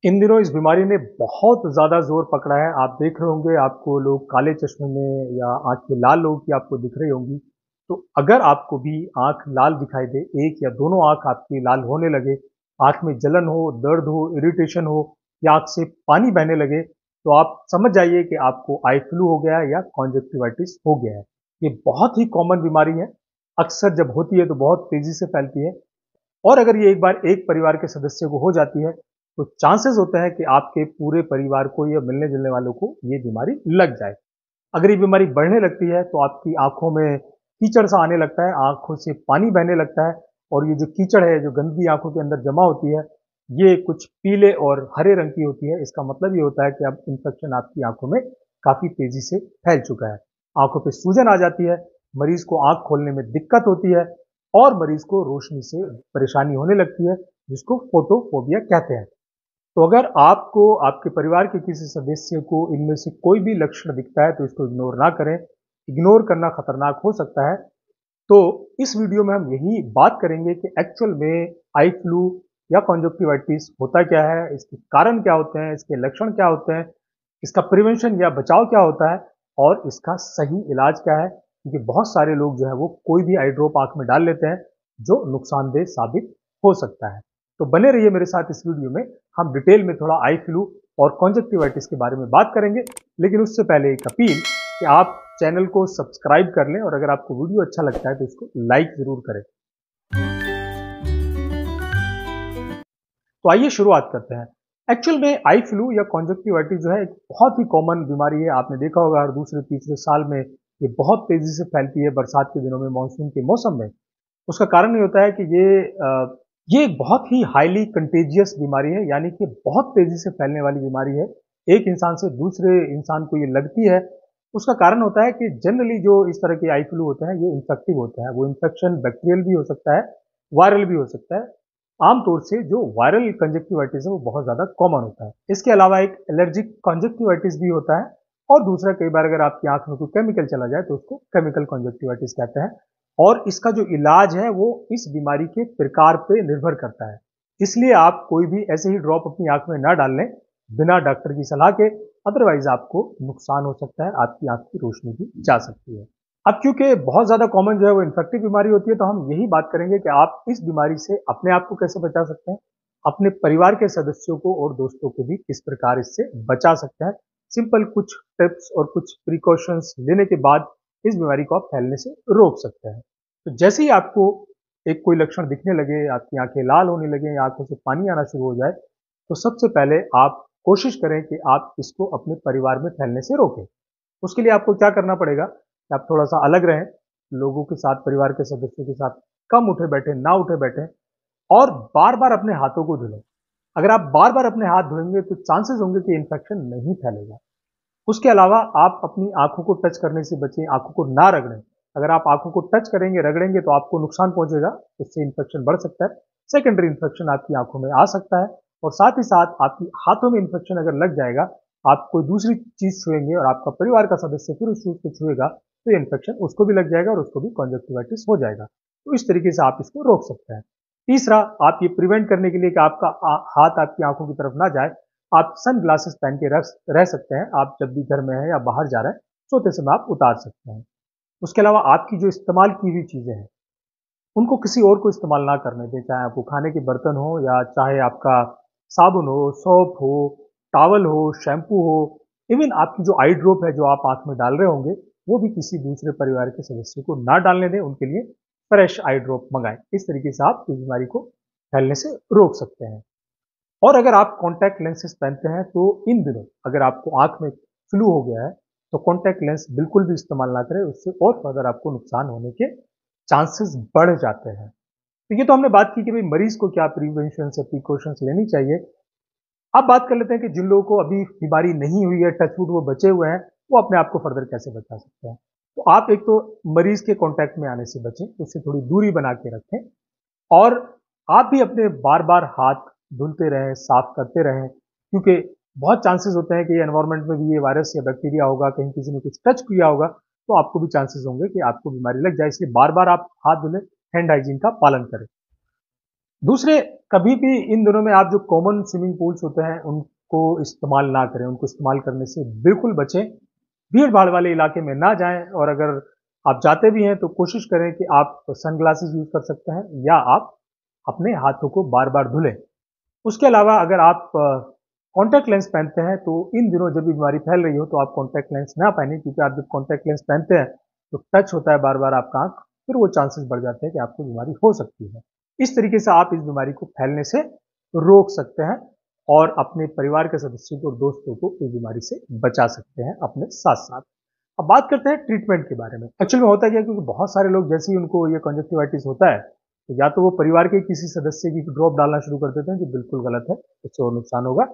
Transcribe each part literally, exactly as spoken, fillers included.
इन दिनों इस बीमारी ने बहुत ज़्यादा ज़ोर पकड़ा है। आप देख रहे होंगे आपको लोग काले चश्मे में या आँखें लाल लोगों की आपको दिख रही होंगी। तो अगर आपको भी आँख लाल दिखाई दे, एक या दोनों आँख आपकी लाल होने लगे, आँख में जलन हो, दर्द हो, इरिटेशन हो या आँख से पानी बहने लगे, तो आप समझ जाइए कि आपको आई फ्लू हो गया है या कॉन्जक्टिवाइटिस हो गया है। ये बहुत ही कॉमन बीमारी है। अक्सर जब होती है तो बहुत तेज़ी से फैलती है। और अगर ये एक बार एक परिवार के सदस्य को हो जाती है, तो चांसेस होते हैं कि आपके पूरे परिवार को या मिलने-जुलने वालों को ये बीमारी लग जाए। अगर ये बीमारी बढ़ने लगती है, तो आपकी आँखों में कीचड़ सा आने लगता है, आँखों से पानी बहने लगता है और ये जो कीचड़ है, जो गंदगी आँखों के अंदर जमा होती है, ये कुछ पीले और हरे रंग की होती है। इसका मतलब ये होता है कि अब इन्फेक्शन आपकी आँखों में काफ़ी तेज़ी से फैल चुका है। आँखों पे सूजन आ जाती है, मरीज़ को आँख खोलने में दिक्कत होती है और मरीज़ को रोशनी से परेशानी होने लगती है, जिसको फोटोफोबिया कहते हैं। तो अगर आपको आपके परिवार के किसी सदस्य को इनमें से कोई भी लक्षण दिखता है तो इसको इग्नोर ना करें। इग्नोर करना खतरनाक हो सकता है। तो इस वीडियो में हम यही बात करेंगे कि एक्चुअल में आई फ्लू या कॉन्जक्टिवाइटिस होता क्या है, इसके कारण क्या होते हैं, इसके लक्षण क्या होते हैं, इसका प्रिवेंशन या बचाव क्या होता है और इसका सही इलाज क्या है। क्योंकि बहुत सारे लोग जो है वो कोई भी आई ड्रॉप आँख में डाल लेते हैं जो नुकसानदेह साबित हो सकता है। तो बने रहिए मेरे साथ इस वीडियो में। हम डिटेल में थोड़ा आई फ्लू और कॉन्जक्टिवाइटिस के बारे में बात करेंगे, लेकिन उससे पहले एक अपील कि आप चैनल को सब्सक्राइब कर लें और अगर आपको वीडियो अच्छा लगता है तो इसको लाइक जरूर करें। तो आइए शुरुआत करते हैं। एक्चुअल में आई फ्लू या कॉन्जक्टिवाइटिस जो है एक बहुत ही कॉमन बीमारी है। आपने देखा होगा हर दूसरे तीसरे साल में ये बहुत तेजी से फैलती है बरसात के दिनों में, मानसून के मौसम में। उसका कारण ये होता है कि ये अ, ये एक बहुत ही हाईली कंटेजियस बीमारी है, यानी कि बहुत तेजी से फैलने वाली बीमारी है। एक इंसान से दूसरे इंसान को ये लगती है। उसका कारण होता है कि जनरली जो इस तरह के आई फ्लू होते हैं ये इन्फेक्टिव होते हैं। वो इन्फेक्शन बैक्टीरियल भी हो सकता है, वायरल भी हो सकता है। आमतौर से जो वायरल कंजक्टिवाइटिस है वो बहुत ज़्यादा कॉमन होता है। इसके अलावा एक एलर्जिक कंजक्टिवाइटिस भी होता है और दूसरा कई बार अगर आपकी आँख में कोई केमिकल चला जाए तो उसको केमिकल कंजक्टिवाइटिस कहते हैं। और इसका जो इलाज है वो इस बीमारी के प्रकार पे निर्भर करता है। इसलिए आप कोई भी ऐसे ही ड्रॉप अपनी आँख में ना डाल लें बिना डॉक्टर की सलाह के, अदरवाइज़ आपको नुकसान हो सकता है, आपकी आँख की रोशनी भी जा सकती है। अब क्योंकि बहुत ज़्यादा कॉमन जो है वो इन्फेक्टिव बीमारी होती है, तो हम यही बात करेंगे कि आप इस बीमारी से अपने आप को कैसे बचा सकते हैं, अपने परिवार के सदस्यों को और दोस्तों को भी किस प्रकार इससे बचा सकते हैं। सिंपल कुछ टिप्स और कुछ प्रिकॉशंस लेने के बाद इस बीमारी को आप फैलने से रोक सकते हैं। तो जैसे ही आपको एक कोई लक्षण दिखने लगे, आपकी आँखें लाल होने लगें या आँखों से पानी आना शुरू हो जाए, तो सबसे पहले आप कोशिश करें कि आप इसको अपने परिवार में फैलने से रोकें। उसके लिए आपको क्या करना पड़ेगा कि आप थोड़ा-सा अलग रहें, लोगों के साथ, परिवार के सदस्यों के साथ कम उठे-बैठे, ना उठे-बैठें और बार-बार अपने हाथों को धुलें। अगर आप बार-बार अपने हाथ धोएँगे तो चांसेस होंगे कि इन्फेक्शन नहीं फैलेगा। उसके अलावा आप अपनी आँखों को टच करने से बचें, आँखों को ना रगड़ें। अगर आप आँखों को टच करेंगे, रगड़ेंगे तो आपको नुकसान पहुँचेगा, उससे इन्फेक्शन बढ़ सकता है। सेकेंडरी इन्फेक्शन आपकी आँखों में आ सकता है और साथ ही साथ आपकी हाथों में इन्फेक्शन अगर लग जाएगा, आप कोई दूसरी चीज़ छुएँगे और आपका परिवार का सदस्य फिर उस चीज़ को छुएगा, तो ये इन्फेक्शन उसको भी लग जाएगा और उसको भी कॉन्जक्टिवाइटिस हो जाएगा। तो इस तरीके से आप इसको रोक सकते हैं। तीसरा, आप ये प्रिवेंट करने के लिए कि आपका आ, हाथ आपकी आँखों की तरफ ना जाए, आप सन ग्लासेस पहन के रख रह सकते हैं। आप जब भी घर में हैं या बाहर जा रहे हैं, सोते समय आप उतार सकते हैं। उसके अलावा आपकी जो इस्तेमाल की हुई चीज़ें हैं, उनको किसी और को इस्तेमाल ना करने दें, चाहे आपको खाने के बर्तन हो या चाहे आपका साबुन हो, सोप हो, टॉवल हो, शैम्पू हो, इवन आपकी जो आई ड्रॉप है जो आप आँख में डाल रहे होंगे, वो भी किसी दूसरे परिवार के सदस्य को ना डालने दें, उनके लिए फ्रेश आई ड्रॉप मंगाएँ। इस तरीके से आप इस बीमारी को फैलने से रोक सकते हैं। और अगर आप कॉन्टैक्ट लेंसेज पहनते हैं तो इन दिनों अगर आपको आँख में फ्लू हो गया है, तो कॉन्टैक्ट लेंस बिल्कुल भी इस्तेमाल ना करें, उससे और फर्दर आपको नुकसान होने के चांसेस बढ़ जाते हैं। तो ये तो हमने बात की कि भाई मरीज को क्या प्रिवेंशंस या प्रिकॉशंस लेनी चाहिए। अब बात कर लेते हैं कि जिन लोगों को अभी बीमारी नहीं हुई है, टचवुड वो बचे हुए हैं, वो अपने आप को फर्दर कैसे बचा सकते हैं। तो आप एक तो मरीज के कॉन्टैक्ट में आने से बचें, उससे थोड़ी दूरी बना के रखें और आप भी अपने बार-बार हाथ धुलते रहें, साफ करते रहें, क्योंकि बहुत चांसेस होते हैं कि एनवायरनमेंट में भी ये वायरस या बैक्टीरिया होगा, कहीं किसी ने कुछ टच किया होगा, तो आपको भी चांसेस होंगे कि आपको बीमारी लग जाए। इसलिए बार-बार आप हाथ धुलें, हैंड हाइजीन का पालन करें। दूसरे, कभी भी इन दिनों में आप जो कॉमन स्विमिंग पूल्स होते हैं उनको इस्तेमाल ना करें, उनको इस्तेमाल करने से बिल्कुल बचें। भीड़-भाड़ वाले इलाके में ना जाएँ और अगर आप जाते भी हैं तो कोशिश करें कि आप सनग्लासेस यूज़ कर सकते हैं या आप अपने हाथों को बार-बार धुलें। उसके अलावा अगर आप कॉन्टैक्ट लेंस पहनते हैं तो इन दिनों जब भी बीमारी फैल रही हो तो आप कॉन्टैक्ट लेंस ना पहनें, क्योंकि आप जब कॉन्टैक्ट लेंस पहनते हैं तो टच होता है बार-बार आपका आँख, फिर वो चांसेस बढ़ जाते हैं कि आपको बीमारी हो सकती है। इस तरीके से आप इस बीमारी को फैलने से रोक सकते हैं और अपने परिवार के सदस्यों को और दोस्तों को इस बीमारी से बचा सकते हैं अपने साथ-साथ। अब बात करते हैं ट्रीटमेंट के बारे में। एक्चुअल में होता क्या है, क्योंकि बहुत सारे लोग जैसे ही उनको ये कंजक्टिवाइटिस होता है, तो या तो वो परिवार के किसी सदस्य की ड्रॉप डालना शुरू कर देते हैं, जो बिल्कुल गलत है, उससे और नुकसान होगा,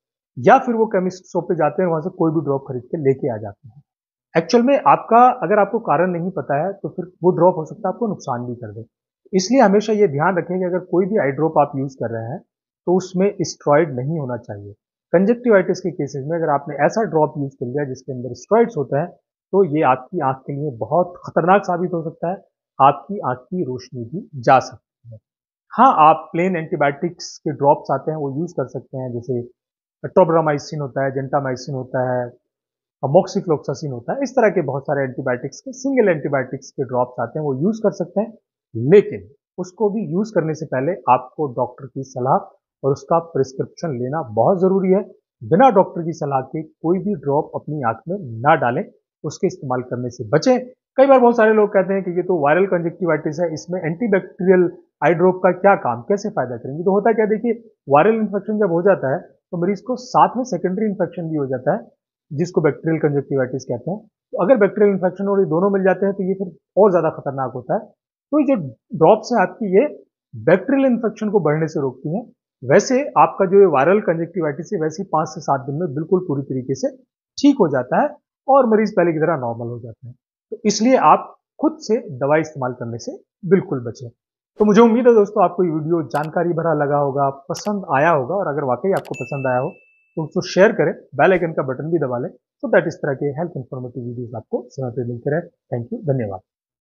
या फिर वो केमिस्ट शॉप पे जाते हैं, वहां से कोई भी ड्रॉप खरीद के लेके आ जाते हैं। एक्चुअल में आपका अगर आपको कारण नहीं पता है तो फिर वो ड्रॉप हो सकता है आपको नुकसान भी कर दे। इसलिए हमेशा ये ध्यान रखें कि अगर कोई भी आई ड्रॉप आप यूज कर रहे हैं तो उसमें स्टेरॉइड नहीं होना चाहिए। कंजक्टिवाइटिस के केसेस में अगर आपने ऐसा ड्रॉप यूज कर लिया जिसके अंदर स्टेरॉइड्स होते हैं तो ये आपकी आंख के लिए बहुत खतरनाक साबित हो सकता है। आपकी आंख की रोशनी भी जा सकती है। हाँ, आप प्लेन एंटीबायोटिक्स के ड्रॉप्स आते हैं वो यूज कर सकते हैं, जैसे टोब्रामाइसिन होता है, जेंटामाइसिन होता है, अमोक्सिफ्लोक्सासिन होता है। इस तरह के बहुत सारे एंटीबायोटिक्स के सिंगल एंटीबायोटिक्स के ड्रॉप्स आते हैं, वो यूज कर सकते हैं। लेकिन उसको भी यूज करने से पहले आपको डॉक्टर की सलाह और उसका प्रिस्क्रिप्शन लेना बहुत जरूरी है। बिना डॉक्टर की सलाह के कोई भी ड्रॉप अपनी आंख में ना डालें, उसके इस्तेमाल करने से बचें। कई बार बहुत सारे लोग कहते हैं कि ये तो वायरल कंजक्टिवाइटिस है, इसमें एंटीबैक्टीरियल आई ड्रॉप का क्या काम, कैसे फायदा करेंगे। तो होता क्या, देखिए, वायरल इन्फेक्शन जब हो जाता है तो मरीज को साथ में सेकेंडरी इन्फेक्शन भी हो जाता है, जिसको बैक्टीरियल कंजक्टिवाइटिस कहते हैं। तो अगर बैक्टीरियल इन्फेक्शन और ये दोनों मिल जाते हैं तो ये फिर और ज्यादा खतरनाक होता है। तो ये जो ड्रॉप्स हैं आपकी, ये बैक्टीरियल इन्फेक्शन को बढ़ने से रोकती हैं। वैसे आपका जो ये वायरल कंजक्टिवाइटिस है, वैसे पांच से सात दिन में बिल्कुल पूरी तरीके से ठीक हो जाता है और मरीज पहले की तरह नॉर्मल हो जाता है। तो इसलिए आप खुद से दवाई इस्तेमाल करने से बिल्कुल बचें। तो मुझे उम्मीद है दोस्तों आपको ये वीडियो जानकारी भरा लगा होगा, पसंद आया होगा, और अगर वाकई आपको पसंद आया हो तो उसको शेयर करें, बेल आइकन का बटन भी दबा लें, तो दैट इस तरह के हेल्थ इंफॉर्मेटिव वीडियोस आपको समय पे मिलते रहे। थैंक यू, धन्यवाद।